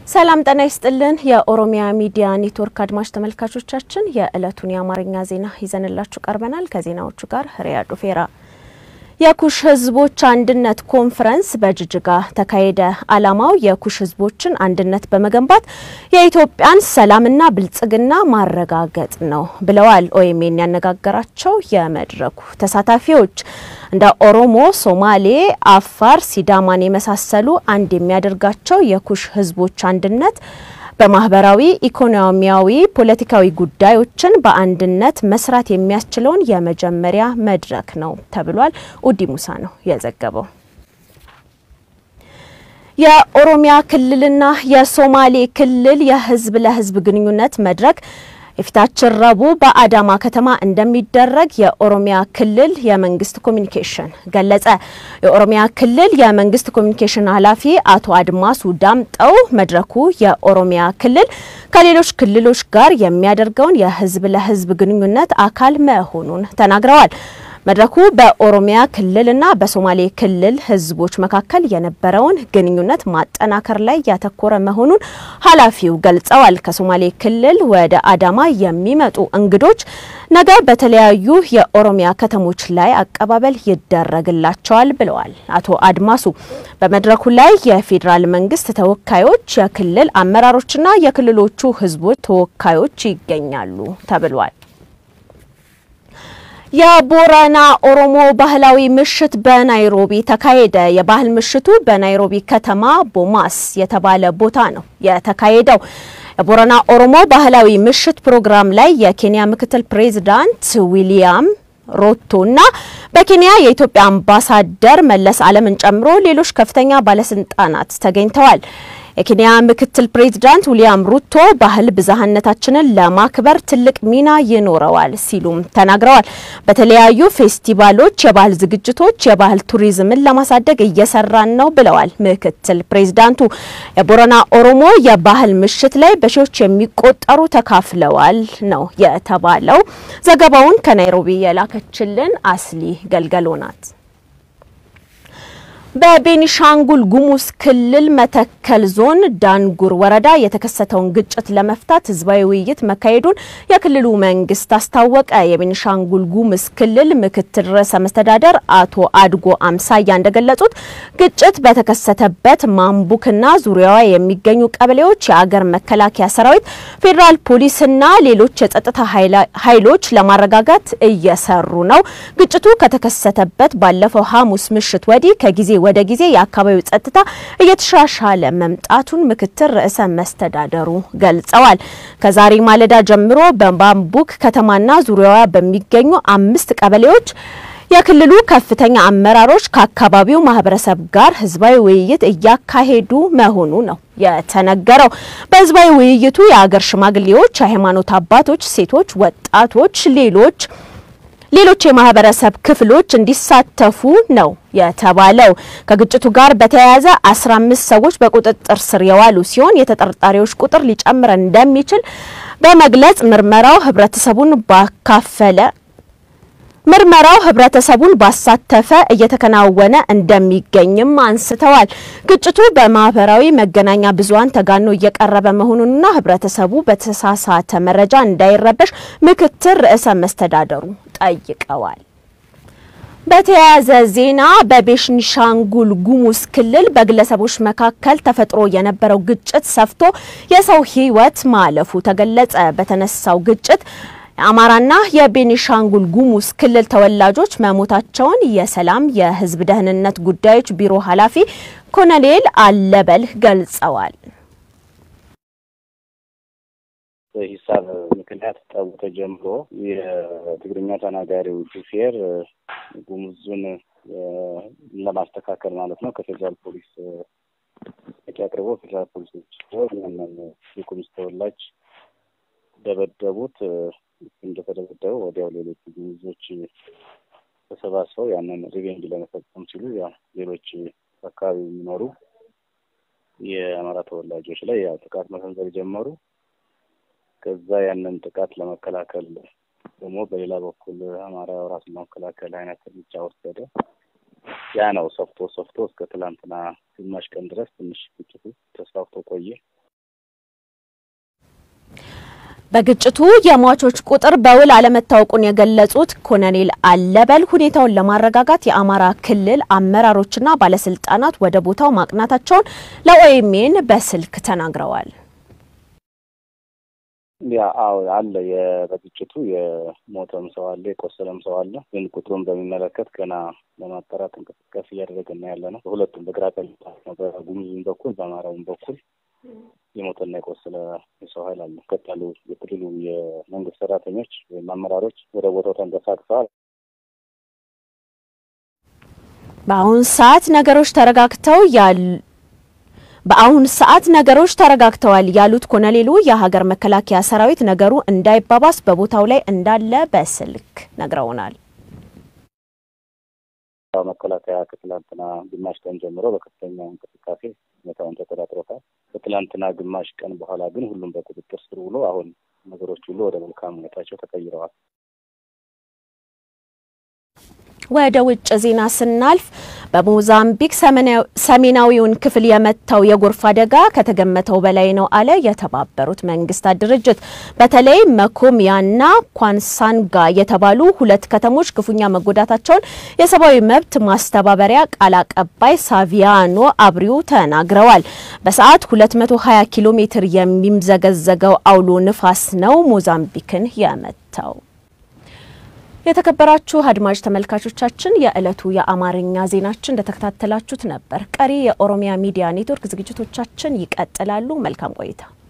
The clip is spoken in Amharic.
ሰላም ጤና ይስጥልን የኦሮሚያ ሚዲያ ኔትወርክ አድማጭ ተመልካቾቻችን የዕለቱን የአማርኛ ዜና ይዘንላችሁ ቀርበናል ከዜናዎቹ ጋር ሪያድ ኡፌራ የኩሽ ህዝቦች አንድነት ኮንፈረንስ በጅጅጋ ተካሄደ ዓላማው የኩሽ ህዝቦችን አንድነት በመገንባት የኢትዮጵያን ሰላምና ብልጽግና ማረጋገጥ ነው ብለዋል ኦኤምኤን ያነጋገራቸው የመድረኩ ተሳታፊዎች እንደ ኦሮሞ ሶማሌ አፋር ሲዳማን የመሳሰሉ አንድ የሚያደርጋቸው የኩሽ ህዝቦች አንድነት በማህበራዊ ኢኮኖሚያዊ ፖለቲካዊ ጉዳዮችን በአንድነት መስራት የሚያስችለውን የመጀመሪያ መድረክ ነው ተብሏል ኡዲ ሙሳ ነው የዘገበው የኦሮሚያ ክልልና የሶማሌ ክልል የህዝብ ለህዝብ ግንኙነት መድረክ የፊታችን ረቡዕ በአዳማ ከተማ እንደሚደረግ የኦሮሚያ ክልል የመንግስት ኮሙኒኬሽን ገለጸ የኦሮሚያ ክልል የመንግስት ኮሙኒኬሽን ኃላፊ አቶ አድማሱ ዳምጠው መድረኩ የኦሮሚያ ክልል ከሌሎች ክልሎች ጋር የሚያደርገውን የህዝብ ለህዝብ ግንኙነት አካል መሆኑን ተናግረዋል መድረኩ በኦሮሚያ ክልልና በሶማሌ ክልል ህዝቦች መካከል የነበረውን ግንኙነት ማጠናከር ላይ ያተኮረ መሆኑን ኃላፊው ገልጸዋል ከሶማሌ ክልል ወደ አዳማ የሚመጡ እንግዶች ነገ በተለያዩ የኦሮሚያ ከተሞች ላይ አቀባበል ይደረግላቸዋል ብለዋል አቶ አድማሱ በመድረኩ ላይ የፌደራል መንግስት ተወካዮች የክልል አመራሮችና የክልሎቹ ህዝቦች ተወካዮች ይገኛሉ ተብሏል የቦረና ኦሮሞ ባህላዊ ምሽት በናይሮቢ ተካሄደ የባህል ምሽቱ በናይሮቢ ከተማ ቦማስ የተባለ ቦታ ነው የተካሄደው የቦረና ኦሮሞ ባህላዊ ምሽት ፕሮግራም ላይ የኬንያ ምክትል ፕሬዝዳንት ዊሊያም ሮቶና በኬንያ የኢትዮጵያ አምባሳደር መለስ ዓለምን ጨምሮ ሌሎች ከፍተኛ ባለስልጣናት ተገኝተዋል የኬንያ ምክትል ፕሬዝዳንት ዊሊያም ሩቶ ባህል ብዛህነታችንን ለማክበር ትልቅ ሚና ይኖረዋል ሲሉም ተናግረዋል በተለያዩ ፌስቲቫሎች የባህል ዝግጅቶች የባህል ቱሪዝምን ለማሳደግ እየሰራን ነው ብለዋል ምክትል ፕሬዝዳንቱ የቦረና ኦሮሞ የባህል ምሽት ላይ በሺዎች የሚቆጠሩ ተካፍለዋል ነው የተባለው ዘገባውን ከናይሮቢ የላከችልን አስሊ ገልገሎናት በቤኒሻንጉል ጉሙዝ ክልል መተከል ዞን ዳንጉር ወረዳ የተከሰተውን ግጭት ለመፍታት ህዝባዊ ውይይት መካሄዱን የክልሉ መንግስት አስታወቀ የቤኒሻንጉል ጉሙዝ ክልል ምክትል ርዕሰ መስተዳድር አቶ አድጎ አምሳያ እንደገለጹት ግጭት በተከሰተበት ማምቡክና ዙሪያዋ የሚገኙ ቀበሌዎች የአገር መከላከያ ሰራዊት ፌደራል ፖሊስና ሌሎች የጸጥታ ኃይሎች ለማረጋጋት እየሰሩ ነው ግጭቱ ከተከሰተበት ባለፈው ሐሙስ ምሽት ወዲህ ከጊዜ ወደ ጊዜ የአካባቢው ጸጥታ እየተሻሻለ መምጣቱን ምክትል ርዕሰ መስተዳድሩ ገልጸዋል ከዛሬ ማለዳ ጀምሮ በባምቡክ ከተማና ዙሪያዋ በሚገኙ 5 ቀበሌዎች የክልሉ ከፍተኛ አመራሮች ከአካባቢው ማህበረሰብ ጋር ህዝባዊ ውይይት እያካሄዱ መሆኑ ነው የተነገረው በህዝባዊ ውይይቱ የአገር ሽማግሌዎች የሃይማኖት አባቶች ሴቶች ወጣቶች ሌሎች የማህበረሰብ ክፍሎች እንዲሳተፉ ነው የተባለው ከግጭቱ ጋር በተያያዘ 15 ሰዎች በቁጥጥር ስር የዋሉ ሲሆን የተጠርጣሪዎች ቁጥር ሊጨምር እንደሚችል በመግለጽ ምርመራው ህብረተሰቡን ባሳተፈ እየተከናወነ እንደሚገኝም አንስተዋል ግጭቱ በማህበራዊ መገናኛ ብዙሃን ተጋኖ እየቀረበ መሆኑንና ህብረተሰቡ በተሳሳተ መረጃ እንዳይረበሽ ምክትል ርዕሰ መስተዳድሩ ጠይቀዋል በተያያዘ ዜና በቤኒሻንጉል ጉሙዝ ክልል በግለሰቦች መካከል ተፈጥሮ የነበረው ግጭት ሰፍቶ የሰው ህይወት ማለፉ ተገለጸ በተነሳው ግጭት አማራና የቤኒሻንጉል ጉሙዝ ክልል ተወላጆች መሞታቸውን የሰላም የህዝብ ደህንነት ጉዳዮች ቢሮ ኃላፊ ኮሎኔል አለበል ገልጸዋል በሂሳብ ምክንያት ጠብ ተጀምሮ የትግርኛ ተናጋሪው ጁፌር ጉሙዙን ለማስተካከል ማለት ነው ከፌደራል ፖሊስ ያቀርቦ ፌደራል ፖሊሶች የጉሙዝ ተወላጅ ደበደቡት እንደተደበደበው ወዲያው ሌሎች ጉሙዞች ተሰባስበው ያንን ሪቬንጅ ለመፈጸም ሲሉ ሌሎች አካባቢ የሚኖሩ የአማራ ተወላጆች ላይ ጥቃት መሰንዘር ጀመሩ ከዛ ያንን ጥቃት ለመከላከል ደግሞ በሌላ በኩል አማራ ራሱን መከላከል አይነት እርምጃ ወሰደ ያ ነው ሰፍቶ እስከ ትላንትና ግማሽ ቀን ድረስ ትንሽ ግጭቱ ተስፋፍቶ ቆየ በግጭቱ የሟቾች ቁጥር በውል አለመታወቁን የገለጹት ኮሎኔል አለበል ሁኔታውን ለማረጋጋት የአማራ ክልል አመራሮችና ባለስልጣናት ወደ ቦታው ማቅናታቸውን ለኦኤምኤን በስልክ ተናግረዋል። አለ በግጭቱ የሞተም ሰው አለ የቆሰለም ሰው አለ ግን ቁጥሩን በሚመለከት ገና ለማጣራት እንቅስቃሴ እያደረግን ያለነው ሁለቱም በግራ ቀኝ ነው በጉሙዝም በኩል በአማራውም በኩል የሞተና የቆሰለ ሰው ኃይል አለ ከታሉ የክልሉ የመንግስት ሰራተኞች ወይም አመራሮች ወደ ቦታው ተንቀሳቅሰዋል። በአሁን ሰዓት ነገሮች ተረጋግተዋል ያሉት ኮሎኔሉ የሀገር መከላከያ ሰራዊት ነገሩ እንዳይባባስ በቦታው ላይ እንዳለ በስልክ ነግረውናል። መከላከያ ከትላንትና ግማሽ ቀን ጀምሮ በከፍተኛ እንቅስቃሴ ሁኔታውን ተቆጣጥሮታል። ከትላንትና ግማሽ ቀን በኋላ ግን ሁሉም በቁጥጥር ስር ውሎ አሁን ነገሮች ሁሉ ወደ መልካም ሁኔታቸው ተቀይረዋል። ወደ ውጭ ዜና ስናልፍ በሞዛምቢክ ሰሜናዊውን ክፍል የመታው የጎርፍ አደጋ ከተገመተው በላይ ነው አለ የተባበሩት መንግስታት ድርጅት። በተለይ መኮሚያና ኳንሳንጋ የተባሉ ሁለት ከተሞች ክፉኛ መጎዳታቸውን የሰብአዊ መብት ማስተባበሪያ ቃል አቀባይ ሳቪያኖ አብሪው ተናግረዋል። በሰዓት 220 ኪሎ ሜትር የሚምዘገዘገው አውሎ ንፋስ ነው ሞዛምቢክን የመታው። የተከበራችሁ አድማጭ ተመልካቾቻችን የዕለቱ የአማርኛ ዜናችን እንደተከታተላችሁት ነበር። ቀሪ የኦሮሚያ ሚዲያ ኔትወርክ ዝግጅቶቻችን ይቀጥላሉ። መልካም ቆይታ።